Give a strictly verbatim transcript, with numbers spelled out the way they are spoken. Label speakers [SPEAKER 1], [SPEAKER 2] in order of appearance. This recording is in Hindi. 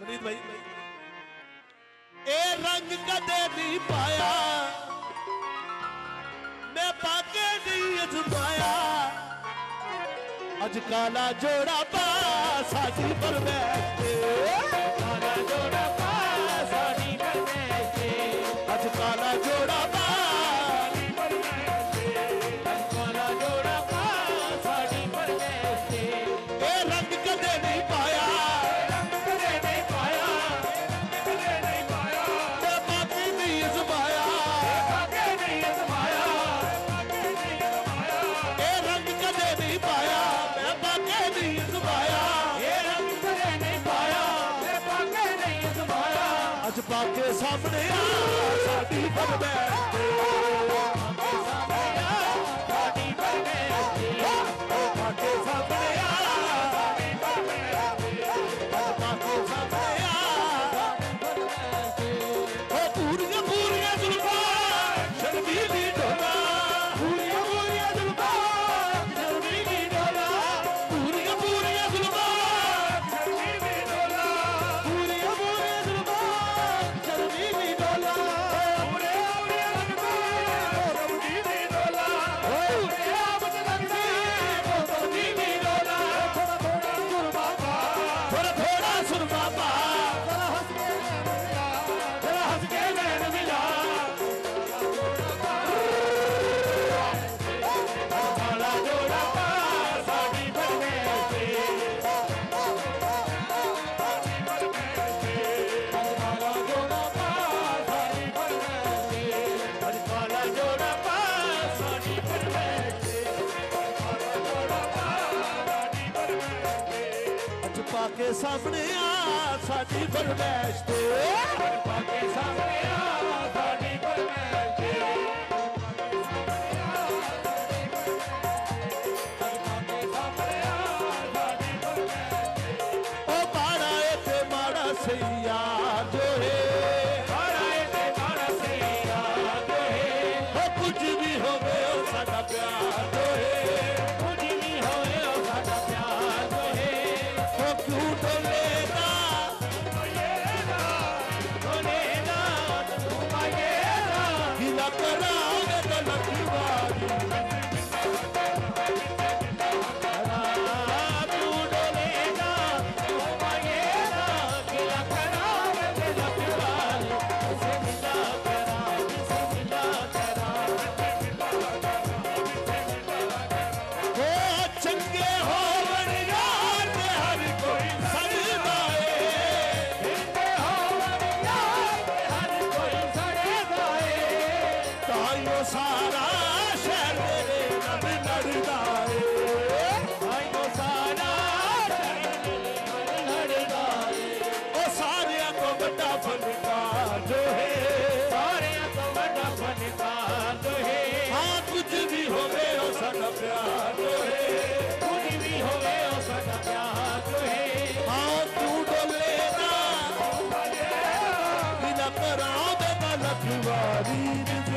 [SPEAKER 1] अमरीत भाई ए रंग कदे नहीं पाया मैं पाके नहीं अजमाया अज काला जोड़ा पा साडी पर बैठे काला जोड़ा पा साडी पर बैठे अज काला जोड़ा पा साडी पर बैठे अज काला जोड़ा पा साडी पर बैठे ए रंग कदे नहीं पाया रंग कदे नहीं पाया कदे नहीं पाया मैं पाके नहीं अजमाया पाके नहीं अजमाया पाके नहीं अजमाया ए रंग कदे नहीं पाया मैं पाके नहीं अजमाया ए रंग कदे नहीं पाया मैं पाके नहीं अजमाया अज पाके सामने आ साडी पर बैठे पाके सामने आ साडी पर बैठे पाके सामने आ साडी पर बैठे पाके सामने आ ओ पूरियां पूरियां जुल्फां शर्मीली डोला पूरियां पूरियां जुल्फां शर्मीली डोला पूरियां पूरियां जुल्फां शर्मीली डोला पूरियां पूरियां जुल्फां शर्मीली डोला पूरे पूरे लगदा शर्मीली डोला पूरे आप लगदा शर्मीली डोला थोड़ा थोड़ा सुरमा पा थोड़ा थोड़ा हंस के नैन मिला काला जोड़ा पा साडी पर बैठे काला जोड़ा पा साडी पर बैठे अज काला जोड़ा पा साडी पर बैठे काला जोड़ा पा साडी पर बैठे अज पाके सामने आ साडी पर बैठे पाके सामने आ साडी पर बैठे ओ माड़ा ते माड़ा सही याद है माड़ा ते माड़ा सही याद है ओ कुछ भी होवे ओ साडा प्यार जो है कुछ भी होवे ओ साडा प्यार जो है ओ क्यों डोलेगा डोलेगा डोलेगा तू मांगेगा गिला कराओगे तो लखवारी सारा शहर मेरे नब लड़दा है सारा शहर लड़दा है ओ सारे को बड़ा फनकार जो है सारे को बड़ा फनकार जो है हाँ कुछ भी होवे ओ साडा प्यार जो है कुछ भी होवे ओ साडा प्यार जो है हाँ तू डोले ना बिना कराओ बेटा लखवारी